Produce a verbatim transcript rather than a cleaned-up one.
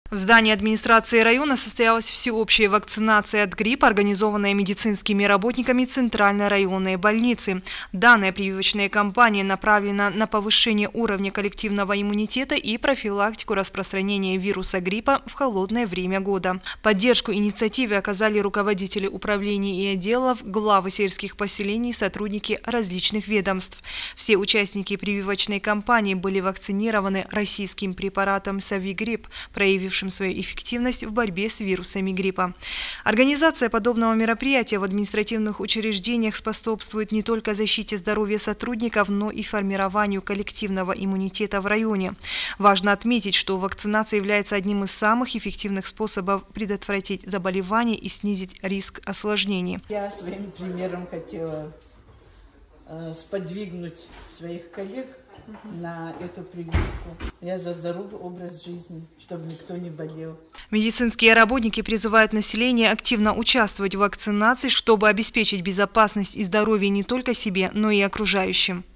В здании администрации района состоялась всеобщая вакцинация от гриппа, организованная медицинскими работниками Центральной районной больницы. Данная прививочная кампания направлена на повышение уровня коллективного иммунитета и профилактику распространения вируса гриппа в холодное время года. Поддержку инициативе оказали руководители управлений и отделов, главы сельских поселений, сотрудники различных ведомств. Все участники прививочной кампании были вакцинированы российским препаратом Совигрипп, проявившим свою эффективность в борьбе с вирусами гриппа. Организация подобного мероприятия в административных учреждениях способствует не только защите здоровья сотрудников, но и формированию коллективного иммунитета в районе. Важно отметить, что вакцинация является одним из самых эффективных способов предотвратить заболевание и снизить риск осложнений. Я своим примером хотела э, сподвигнуть своих коллег на эту прививку. Я за здоровый образ жизни, чтобы никто не болел. Медицинские работники призывают население активно участвовать в вакцинации, чтобы обеспечить безопасность и здоровье не только себе, но и окружающим.